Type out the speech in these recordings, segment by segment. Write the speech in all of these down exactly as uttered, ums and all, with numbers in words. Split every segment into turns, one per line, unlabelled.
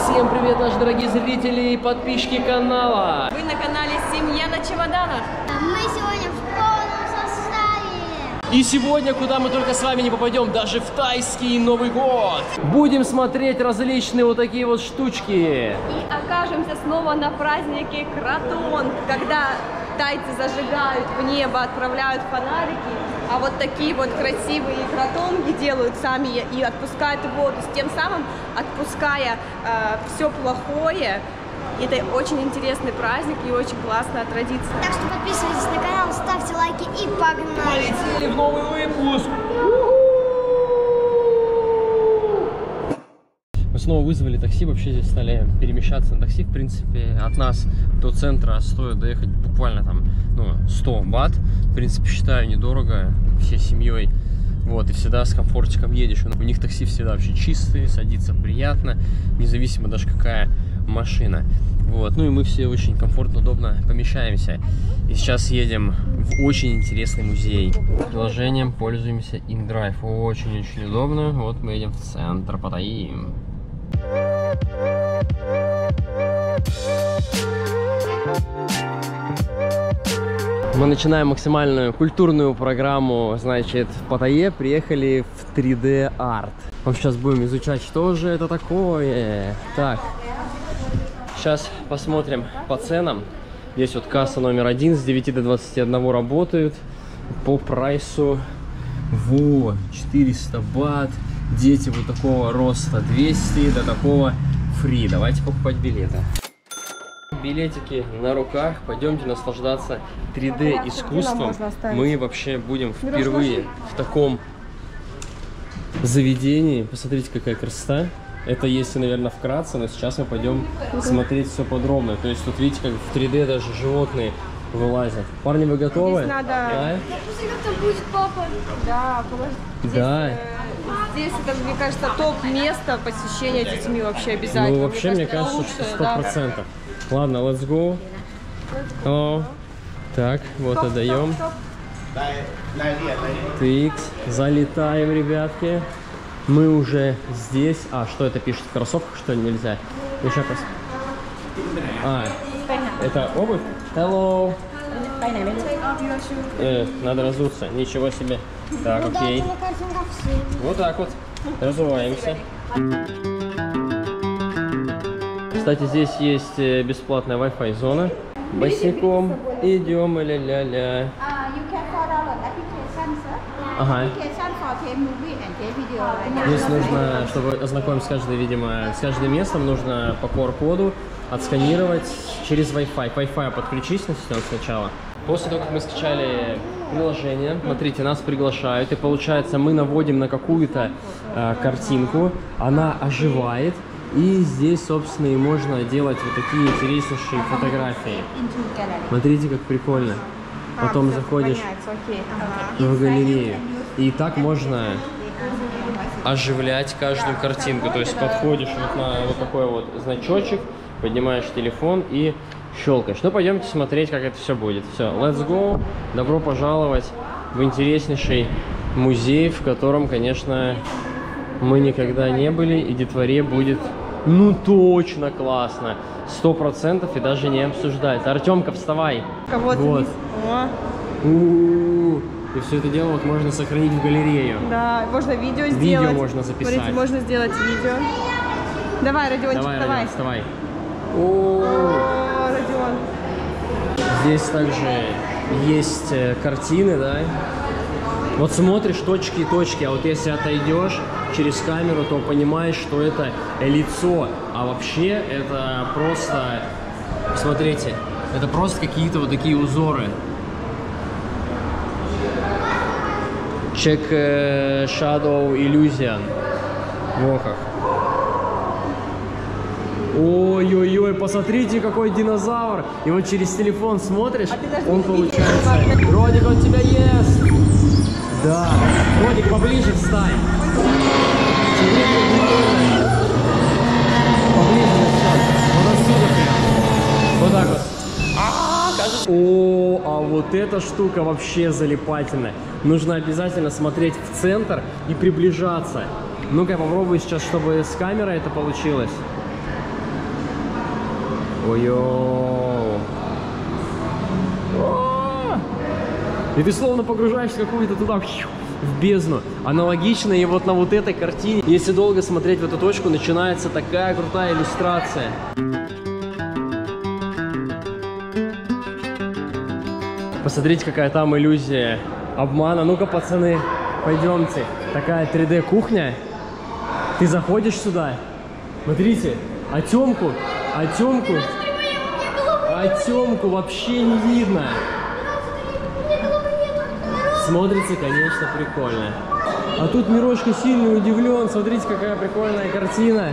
Всем привет, наши дорогие зрители и подписчики канала!
Вы на канале «Семья на чемоданах».
Мы сегодня в полном составе.
И сегодня, куда мы только с вами не попадем, даже в тайский Новый год, будем смотреть различные вот такие вот штучки.
И окажемся снова на празднике Кратон, когда тайцы зажигают в небо, отправляют фонарики, а вот такие вот красивые кротонги делают сами и отпускают воду, тем самым отпуская э, все плохое. Это очень интересный праздник и очень классная традиция.
Так что подписывайтесь на канал, ставьте лайки и погнали!
Полетели в новый выпуск! Мы снова вызвали такси, вообще здесь стали перемещаться на такси. В принципе, от нас до центра стоит доехать буквально там, ну, сто бат. В принципе, считаю, недорого, всей семьей. Вот, и всегда с комфортиком едешь. У них такси всегда вообще чистые, садиться приятно, независимо даже какая машина. Вот, ну и мы все очень комфортно, удобно помещаемся. И сейчас едем в очень интересный музей. Приложением пользуемся InDrive. Очень-очень удобно. Вот мы едем в центр Паттайи. Мы начинаем максимальную культурную программу, значит, в Паттайе приехали в три дэ арт. Мы сейчас будем изучать, что же это такое. Так, сейчас посмотрим по ценам. Здесь вот касса номер один с девяти до двадцати одного работают. По прайсу, во, четыреста бат. Дети вот такого роста двести, до такого фри. Давайте покупать билеты. Билетики на руках. Пойдемте наслаждаться три дэ искусством. Мы вообще будем впервые в таком заведении. Посмотрите, какая красота. Это если, наверное, вкратце, но сейчас мы пойдем смотреть все подробно. То есть тут видите, как в три дэ даже животные вылазят. Парни, вы готовы?
Здесь надо...
Да?
будет папа.
Да, здесь,
Да.
э, здесь это, мне кажется, топ-место посещения детьми вообще обязательно.
Ну, вообще, мне кажется, что сто процентов. Ладно, let's go. О, так, вот отдаем. Тикс, залетаем, ребятки. Мы уже здесь. А, что это пишет? В кроссовках, что ли, нельзя? Еще раз. А, это обувь? Hello. Э, надо разуться. Ничего себе. Так, окей. Вот так вот. Разуваемся. Кстати, здесь есть бесплатная Wi-Fi зона. Босиком идем, ля-ля-ля. Ага. Здесь нужно, чтобы ознакомиться с каждой, видимо, с каждым местом, нужно по ку ар коду отсканировать через Wi-Fi. Wi-Fi подключись на систему сначала. После того, как мы скачали приложение, смотрите, нас приглашают, и получается, мы наводим на какую-то э, картинку, она оживает. И здесь, собственно, и можно делать вот такие интереснейшие фотографии. Смотрите, как прикольно. Потом заходишь в галерею. И так можно оживлять каждую картинку. То есть подходишь вот на вот такой вот значочек, поднимаешь телефон и щелкаешь. Ну, пойдемте смотреть, как это все будет. Все, let's go. Добро пожаловать в интереснейший музей, в котором, конечно, мы никогда не были, и детворе будет, ну, точно классно. Сто процентов и даже не обсуждается. Артемка, вставай.
Кого-то
вот. У -у -у. И все это дело вот можно сохранить в галерею.
Да, можно видео сделать.
Видео можно записать.
Смотрите, можно сделать видео. Давай, Родиончик,
давай.
давай.
Родион, вставай. О -о
О, Родион.
Здесь также есть картины, да. Вот смотришь точки и точки, а вот если отойдешь через камеру, то понимаешь, что это лицо. А вообще это просто, смотрите, это просто какие-то вот такие узоры. Check uh, Shadow Illusion. Во как. Ой-ой-ой, посмотрите, какой динозавр. И вот через телефон смотришь, а он получается. Родик, он тебя ест. Да. Родик, поближе встань. Поближе встань. Вот отсюда прям. Вот так вот. О, а вот эта штука вообще залипательная. Нужно обязательно смотреть в центр и приближаться. Ну-ка, я попробую сейчас, чтобы с камерой это получилось. Ой-ой. И ты словно погружаешься какую-то туда, в бездну. Аналогично и вот на вот этой картине, если долго смотреть в эту точку, начинается такая крутая иллюстрация. Посмотрите, какая там иллюзия обмана. Ну-ка, пацаны, пойдемте. Такая три дэ кухня. Ты заходишь сюда. Смотрите, а Тёмку, а Тёмку, а Тёмку вообще не видно. Смотрится, конечно, прикольно. А тут Мирошка сильно удивлен. Смотрите, какая прикольная картина.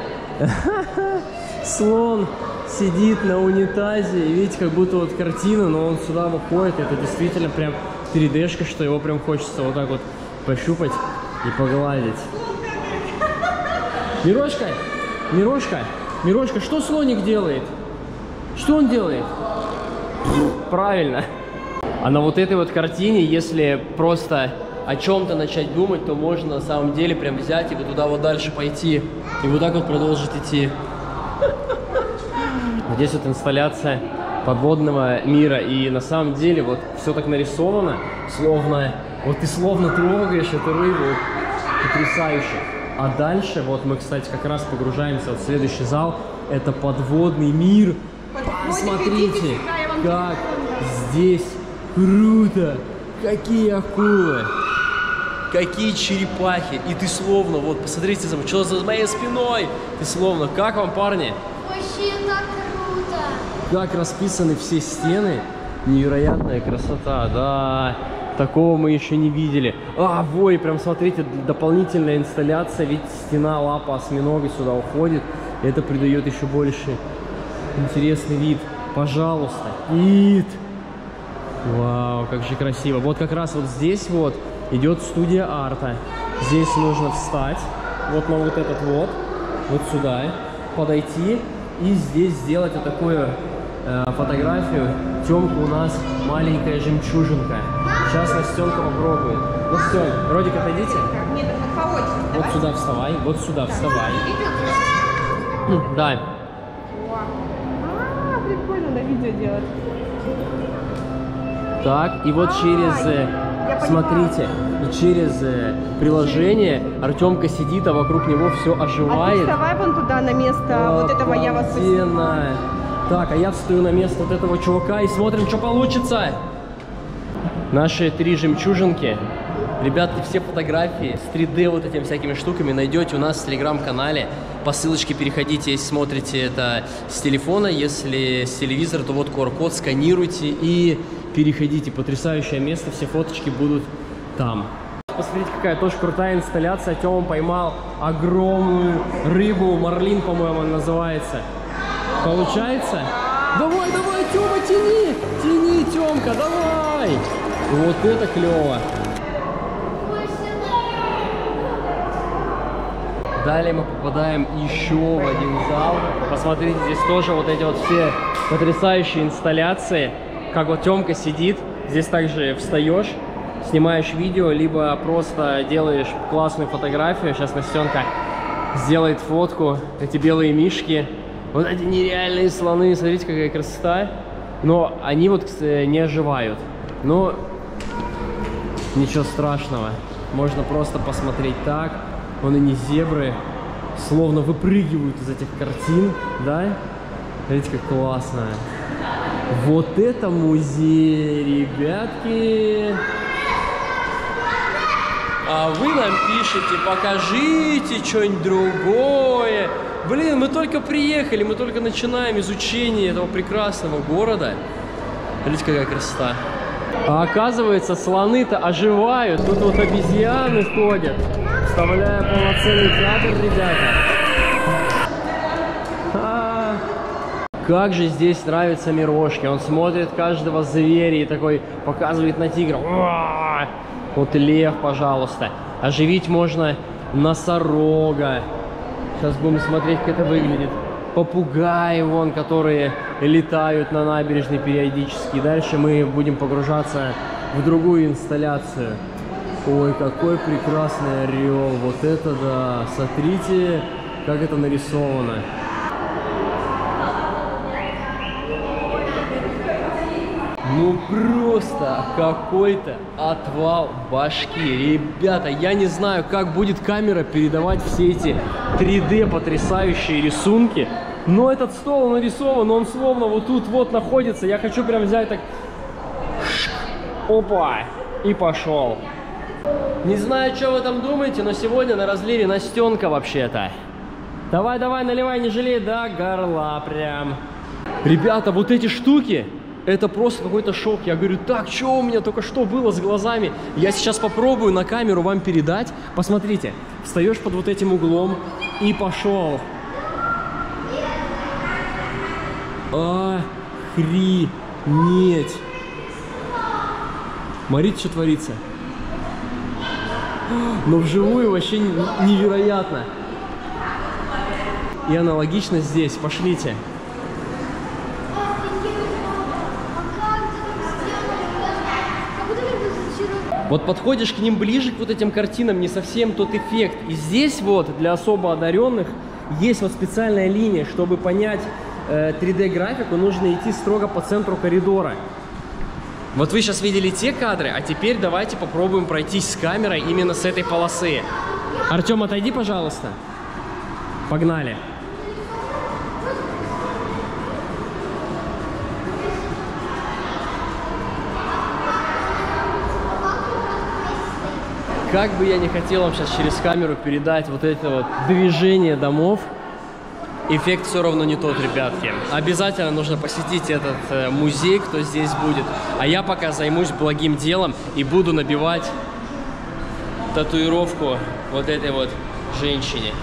Слон сидит на унитазе. И видите, как будто вот картина, но он сюда выходит. Это действительно прям три дэ-шка, что его прям хочется вот так вот пощупать и погладить. Мирошка, Мирошка, Мирошка, что слоник делает? Что он делает? Правильно. А на вот этой вот картине, если просто о чем-то начать думать, то можно на самом деле прям взять и вот туда вот дальше пойти. И вот так вот продолжить идти. Здесь вот инсталляция подводного мира. И на самом деле вот все так нарисовано, словно... Вот ты словно трогаешь эту рыбу. Потрясающе. А дальше, вот мы, кстати, как раз погружаемся вот в следующий зал. Это подводный мир. Посмотрите, как здесь круто. Какие акулы. Какие черепахи. И ты словно, вот, посмотрите, что за моей спиной. Ты словно, как вам, парни?
Вообще так круто.
Как расписаны все стены. Невероятная красота, да. Такого мы еще не видели. А, вой, прям смотрите, дополнительная инсталляция. Ведь стена лапа осьминога сюда уходит. Это придает еще больше интересный вид. Пожалуйста. Вид. Вау, как же красиво. Вот как раз вот здесь вот идет студия арта. Здесь нужно встать. Вот на вот этот вот. Вот сюда. Подойти. И здесь сделать вот такую э, фотографию. Тёмка у нас маленькая жемчужинка. Сейчас Настенка попробует. Настен, Родик, отойдите.
Нет, поводить.
Вот сюда вставай, вот сюда вставай. Да.
А, прикольно на видео делать.
Так, и вот через,
я
смотрите, и через приложение Артемка сидит, а вокруг него все
А ты
оживает.
вставай вон туда на место вот этого я вас
Обалденно. Так, а я встаю на место вот этого чувака и смотрим, что получится. Наши три жемчужинки. Ребятки, все фотографии с три дэ вот этими всякими штуками найдете у нас в телеграм-канале. По ссылочке переходите, если смотрите это с телефона. Если с телевизора, то вот ку ар код, сканируйте и переходите. Потрясающее место, все фоточки будут там. Посмотрите, какая тоже крутая инсталляция. Тёма поймал огромную рыбу, марлин, по-моему, она называется. Получается? Давай, давай, Тёма, тяни! Тяни, Тёмка, давай! Вот это клево! Далее мы попадаем еще в один зал. Посмотрите, здесь тоже вот эти вот все потрясающие инсталляции. Как вот Тёмка сидит, здесь также встаешь, снимаешь видео, либо просто делаешь классную фотографию. Сейчас Настенка сделает фотку. Эти белые мишки. Вот эти нереальные слоны. Смотрите, какая красота. Но они вот не оживают. Но ничего страшного. Можно просто посмотреть так. Вон они, зебры, словно выпрыгивают из этих картин, да? Смотрите, как классно. Вот это музей, ребятки. А вы нам пишете, покажите что-нибудь другое. Блин, мы только приехали, мы только начинаем изучение этого прекрасного города. Смотрите, какая красота. А оказывается, слоны-то оживают. Тут вот обезьяны ходят, вставляя полноценный театр, ребята. А, как же здесь нравится Мирошке. Он смотрит каждого зверя и такой показывает на тигра. Уа! Вот лев, пожалуйста. Оживить можно носорога. Сейчас будем смотреть, как это выглядит. Попугаи, вон, которые летают на набережной периодически. Дальше мы будем погружаться в другую инсталляцию. Ой, какой прекрасный орел. Вот это да. Смотрите, как это нарисовано. Ну просто какой-то отвал башки. Ребята, я не знаю, как будет камера передавать все эти три дэ потрясающие рисунки. Но этот стол нарисован, он словно вот тут вот находится. Я хочу прям взять так... Опа! И пошел. Не знаю, что вы там думаете, но сегодня на разливе Настенка вообще-то. Давай, давай, наливай, не жалей, да, горла прям. Ребята, вот эти штуки, это просто какой-то шок. Я говорю, так, что у меня только что было с глазами? Я сейчас попробую на камеру вам передать. Посмотрите, встаешь под вот этим углом и пошел. Охренеть. Смотрите, что творится. Но вживую вообще невероятно. И аналогично здесь. Пошлите. Вот подходишь к ним ближе, к вот этим картинам, не совсем тот эффект. И здесь вот для особо одаренных есть вот специальная линия, чтобы понять э, три дэ графику, нужно идти строго по центру коридора. Вот вы сейчас видели те кадры, а теперь давайте попробуем пройтись с камерой именно с этой полосы. Артем, отойди, пожалуйста. Погнали. Как бы я не хотел вам сейчас через камеру передать вот это вот движение домов, эффект все равно не тот, ребятки. Обязательно нужно посетить этот э, музей, кто здесь будет. А я пока займусь благим делом и буду набивать татуировку вот этой вот женщине.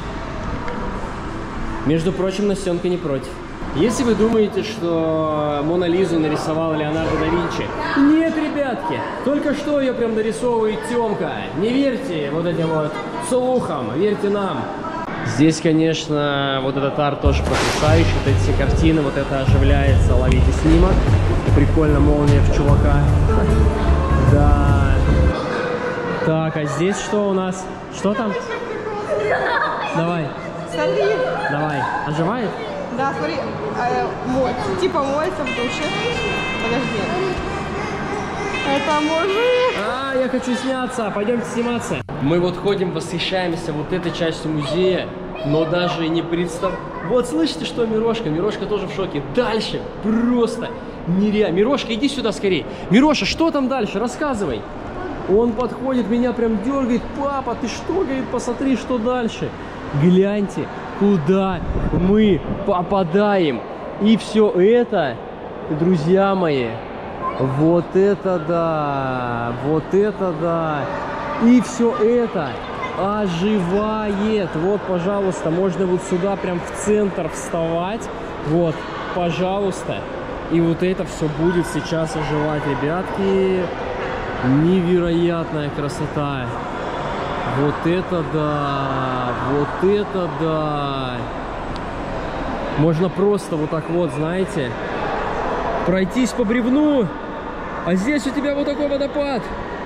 Между прочим, Настенка не против. Если вы думаете, что Мона Лизу нарисовал Леонардо да Винчи, нет, ребятки, только что ее прям дорисовывает Тёмка. Не верьте вот этим вот слухам, верьте нам. Здесь, конечно, вот этот арт тоже потрясающий, вот эти все картины, вот это оживляется, ловите снимок. Прикольно, молния в чувака. Да. Так, а здесь что у нас? Что там? Давай.
Смотри.
Давай. Оживает?
Да, смотри, э, мо типа моется в душе. Подожди. Это мужик.
А, я хочу сняться. Пойдемте сниматься. Мы вот ходим, восхищаемся вот этой частью музея, но даже не представ... Вот слышите, что Мирошка? Мирошка тоже в шоке. Дальше просто нереально. Мирошка, иди сюда скорее. Мироша, что там дальше? Рассказывай. Он подходит, меня прям дергает. Папа, ты что? Говорит, посмотри, что дальше. Гляньте, куда мы попадаем. И все это, друзья мои, вот это да, вот это да. И все это оживает. Вот, пожалуйста, можно вот сюда прям в центр вставать. Вот, пожалуйста. И вот это все будет сейчас оживать, ребятки. Невероятная красота. Вот это да, вот это да. Можно просто вот так вот, знаете, пройтись по бревну, а здесь у тебя вот такой водопад.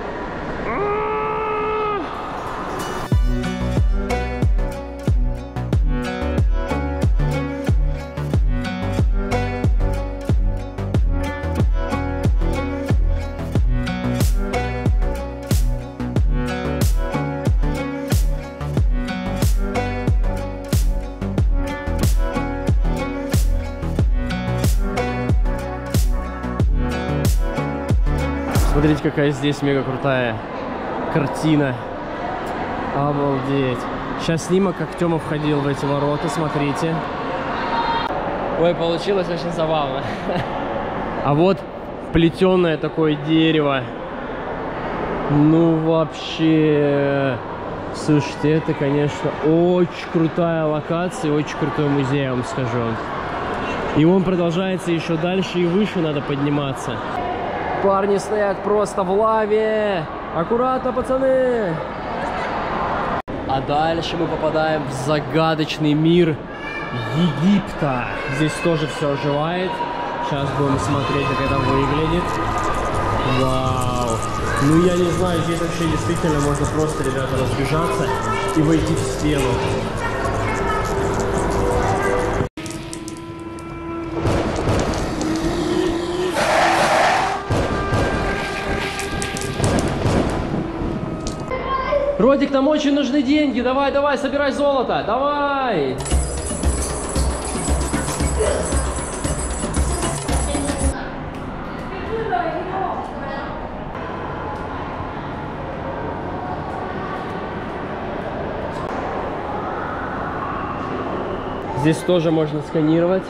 Смотрите, какая здесь мега крутая картина. Обалдеть. Сейчас снимок, как Тёма входил в эти ворота, смотрите. Ой, получилось очень забавно. А вот плетеное такое дерево. Ну вообще... Слушайте, это, конечно, очень крутая локация, очень крутой музей, я вам скажу. И он продолжается еще дальше и выше надо подниматься. Парни стоят просто в лаве. Аккуратно, пацаны. А дальше мы попадаем в загадочный мир Египта. Здесь тоже все оживает. Сейчас будем смотреть, как это выглядит. Вау. Ну, я не знаю, здесь вообще действительно можно просто, ребята, разбежаться и войти в стену. Родик, нам очень нужны деньги. Давай, давай, собирай золото. Давай. Здесь тоже можно сканировать.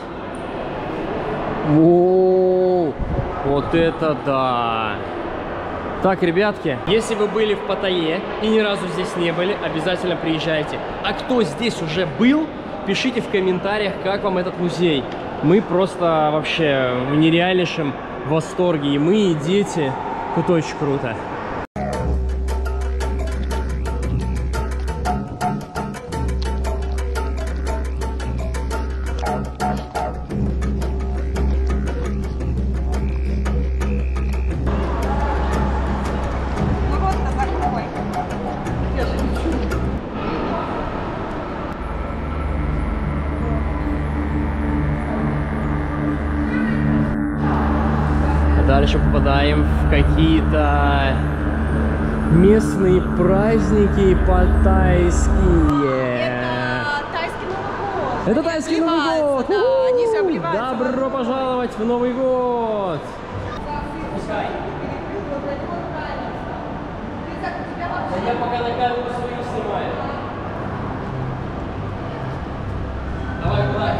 О, вот это да! Так, ребятки, если вы были в Паттайе и ни разу здесь не были, обязательно приезжайте. А кто здесь уже был, пишите в комментариях, как вам этот музей. Мы просто вообще в нереальнейшем восторге. И мы, и дети. Тут очень круто. Дальше попадаем в какие-то местные праздники паттайские.
Это тайский Новый год.
Это тайский Новый год!
Да, они же обливаются.
Добро пожаловать в Новый год! Я пока на камеру свою снимаю. Давай, давай.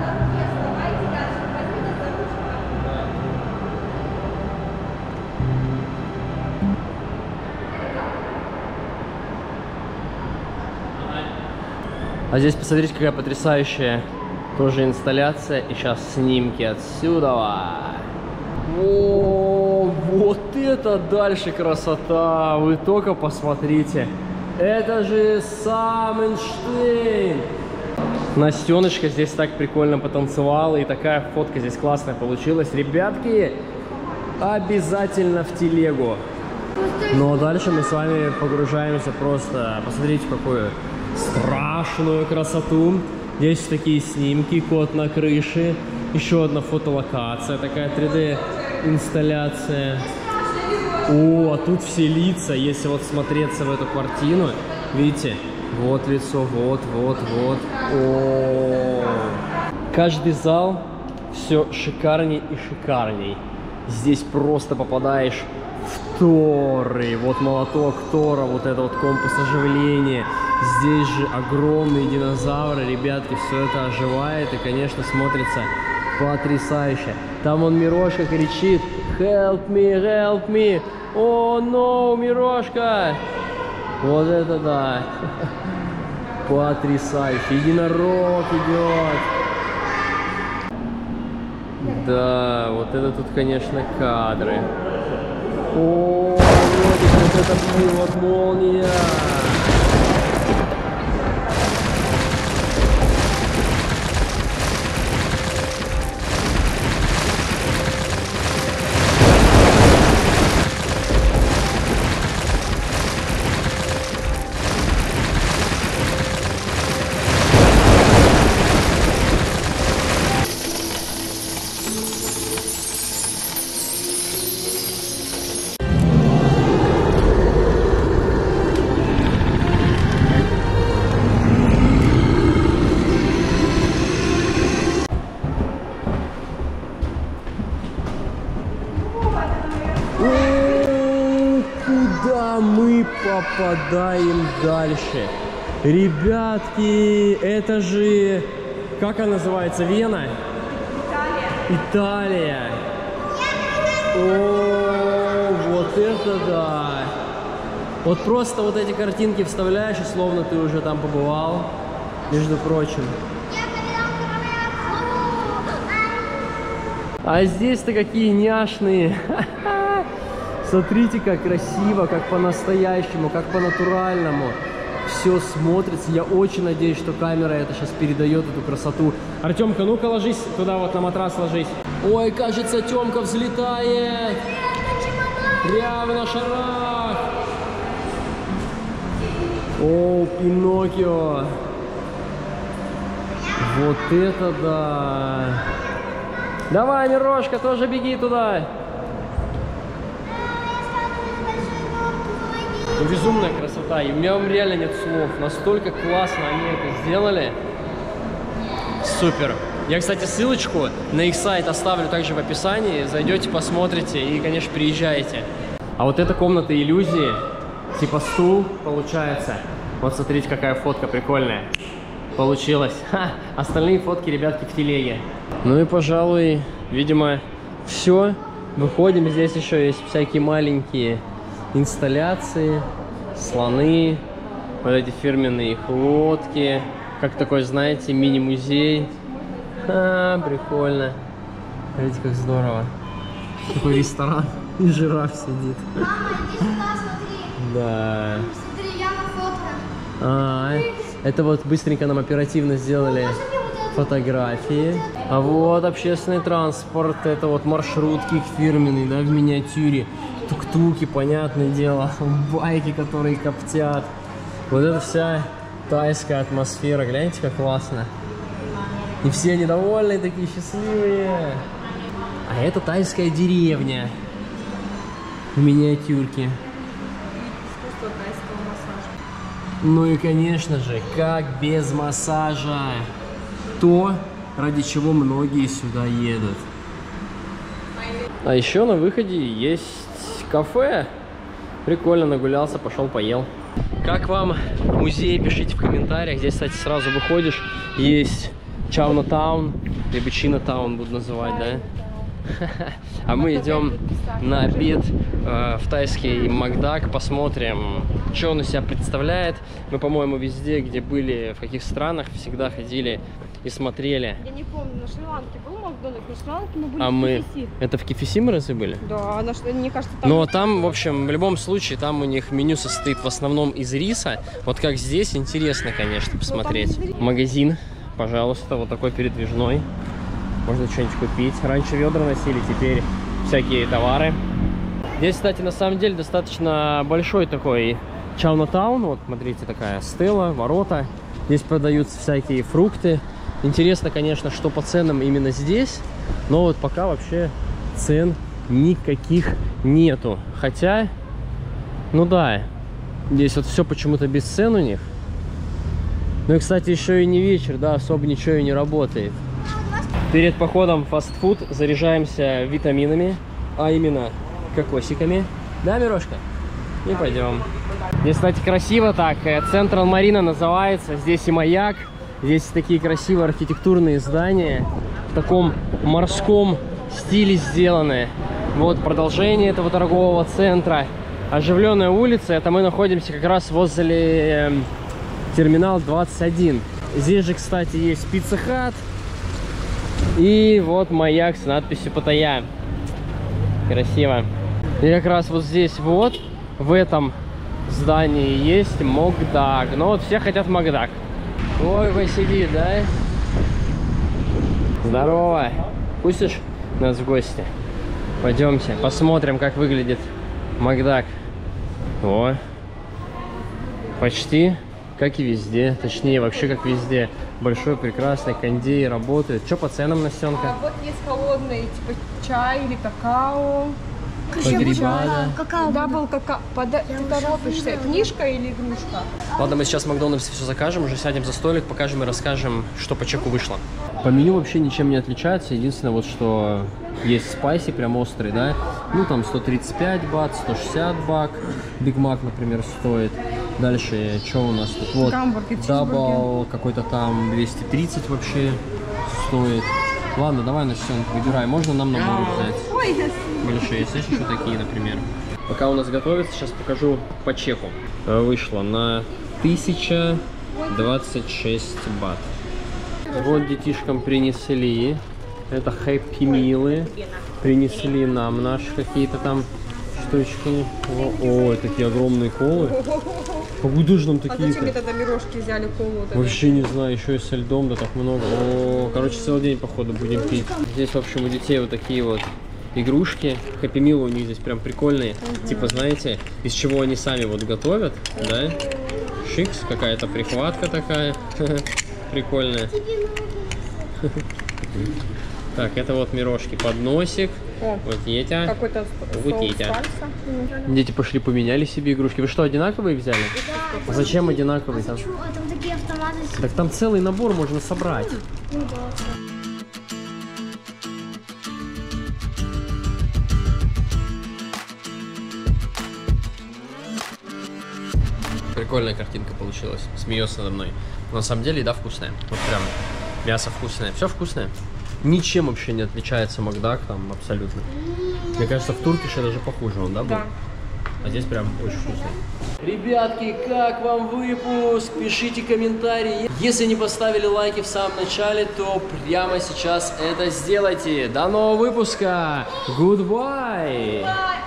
А здесь посмотрите, какая потрясающая тоже инсталляция. И сейчас снимки отсюда. О, вот это дальше красота! Вы только посмотрите. Это же сам Эйнштейн. Настеночка здесь так прикольно потанцевала. И такая фотка здесь классная получилась. Ребятки, обязательно в телегу. Ну а дальше мы с вами погружаемся просто. Посмотрите, какую страшную красоту. Здесь такие снимки, кот на крыше. Еще одна фотолокация, такая три дэ инсталляция. О, а тут все лица, если вот смотреться в эту картину, видите, вот лицо, вот, вот, вот. О, каждый зал все шикарней и шикарней. Здесь просто попадаешь в Торы. Вот молоток Тора, вот это вот компас оживления. Здесь же огромные динозавры, ребятки, все это оживает и, конечно, смотрится потрясающе. Там он Мирошка кричит: help me, help me, о, oh, no, Мирошка. Вот это да. Потрясающе. Единорог идет. Да, вот это тут, конечно, кадры. О, вот это вот молния. Мы попадаем дальше. Ребятки, это же... Как она называется? Вена? Италия. Италия. О, вот это да. Вот просто вот эти картинки вставляешь, и словно ты уже там побывал. Между прочим. А здесь-то какие няшные. Смотрите, как красиво, как по-настоящему, как по-натуральному все смотрится. Я очень надеюсь, что камера это сейчас передает эту красоту. Артемка, ну-ка ложись туда, вот на матрас ложись. Ой, кажется, Тёмка взлетает. Прямо на шарах. О, Пиноккио. Вот это да. Давай, Мирошка, тоже беги туда. Безумная красота. красота. И у меня реально нет слов. Настолько классно они это сделали. Супер. Я, кстати, ссылочку на их сайт оставлю также в описании. Зайдете, посмотрите и, конечно, приезжайте. А вот эта комната иллюзии, типа стул, получается. Вот смотрите, какая фотка прикольная. Получилось. Ха! Остальные фотки, ребятки, в телеге. Ну и, пожалуй, видимо, все. Выходим. Здесь еще есть всякие маленькие инсталляции, слоны, вот эти фирменные их лодки. Как такой, знаете, мини-музей. Ха, прикольно. Смотрите, как здорово. Такой ресторан. И жираф сидит.
Мама, иди сюда, смотри.
Да.
Смотри, я на фотке.
А, это вот быстренько нам оперативно сделали фотографии. А вот общественный транспорт. Это вот маршрутки их фирменные, да, в миниатюре. Тук-туки, понятное дело. Байки, которые коптят. Вот это вся тайская атмосфера. Гляньте, как классно. И все недовольные, такие счастливые. А это тайская деревня. В миниатюрке.
Искусство тайского массажа.
Ну и, конечно же, как без массажа. То, ради чего многие сюда едут. А еще на выходе есть кафе. Прикольно, нагулялся, пошел поел. Как вам музей, пишите в комментариях. Здесь, кстати, сразу выходишь, есть Чаунатаун, либо Чинатаун буду называть, да? А мы идем на обед э, в тайский Макдак, посмотрим, что он из себя представляет. Мы, по-моему, везде, где были, в каких странах, всегда ходили и смотрели.
Я не помню, на Шри-Ланке был Макдональдс, на Шри-Ланке мы были
А
в
мы...
Кефиси.
Это в Кефиси мы разве были?
Да, на, мне кажется, там...
Но там, в общем, в любом случае, там у них меню состоит в основном из риса. Вот как здесь, интересно, конечно, посмотреть. Магазин, пожалуйста, вот такой передвижной. Можно что-нибудь купить. Раньше ведра носили, теперь всякие товары. Здесь, кстати, на самом деле достаточно большой такой Чаунатаун. Вот, смотрите, такая стела, ворота. Здесь продаются всякие фрукты. Интересно, конечно, что по ценам именно здесь. Но вот пока вообще цен никаких нету. Хотя, ну да, здесь вот все почему-то без цен у них. Ну и, кстати, еще и не вечер, да, особо ничего и не работает. Перед походом в фастфуд заряжаемся витаминами, а именно кокосиками. Да, Мирошка? И пойдем. Здесь, кстати, красиво так. Централ Марина называется. Здесь и маяк. Здесь такие красивые архитектурные здания. В таком морском стиле сделаны. Вот продолжение этого торгового центра. Оживленная улица. Это мы находимся как раз возле терминал двадцать один. Здесь же, кстати, есть Pizza Hut. И вот маяк с надписью Паттайя. Красиво. И как раз вот здесь вот, в этом здании есть Макдак. Но вот все хотят Макдак. Ой, вы сидит, да? Здорово. Пустишь нас в гости? Пойдемте, посмотрим, как выглядит Макдак. О, почти как и везде. Точнее, вообще как везде. Большой, прекрасный кондей работает. Что по ценам, Настенка?
А вот есть холодный, типа чай или какао.
Погреба, да.
Какао.
Дабл какао. Пода... Ты торопишься. Книжка или игрушка?
Ладно, мы сейчас в Макдональдсе все закажем, уже сядем за столик, покажем и расскажем, что по чеку вышло. По меню вообще ничем не отличается. Единственное, вот что есть спайси, прям острый, да. Ну, там сто тридцать пять бат, сто шестьдесят бак. Биг Мак, например, стоит. Дальше, что у нас тут? Вот, дабл какой-то там двести тридцать вообще стоит. Ладно, давай, Настенка, выбирай. Можно нам набор взять?
Ой,
Большие, есть еще такие, например. Пока у нас готовится, сейчас покажу по чеку. Вышло на тысячу двадцать шесть бат. Вот детишкам принесли. Это хэппи милы. Принесли нам наши какие-то там штучки. О, такие огромные колы. Куда же нам
а
такие-то?
зачем мне тогда мирошки взяли колу? Вот
Вообще не знаю, еще и со льдом, да так много. О, короче, целый день, походу, будем пить. Здесь, в общем, у детей вот такие вот игрушки. Хэппи милы у них здесь прям прикольные. Угу. Типа, знаете, из чего они сами вот готовят, да? Шикс, какая-то прихватка такая. Прикольная. Так, это вот Мирошки подносик.
О,
вот эти.
какой-то
Вот
соус
эти.
сальса.
Дети пошли поменяли себе игрушки. Вы что, одинаковые взяли?
Да.
А зачем одинаковые там?
Чу, а там такие автоматы.
Так там целый набор можно собрать.
Ну да.
Прикольная картинка получилась. Смеется надо мной. Но на самом деле еда вкусная. Вот прям мясо вкусное. Все вкусное. Ничем вообще не отличается Макдак там абсолютно. Мне кажется, в Туркише даже похуже он, да, был?
Да.
А здесь прям очень вкусный. Ребятки, как вам выпуск? Пишите комментарии. Если не поставили лайки в самом начале, то прямо сейчас это сделайте. До нового выпуска. Goodbye.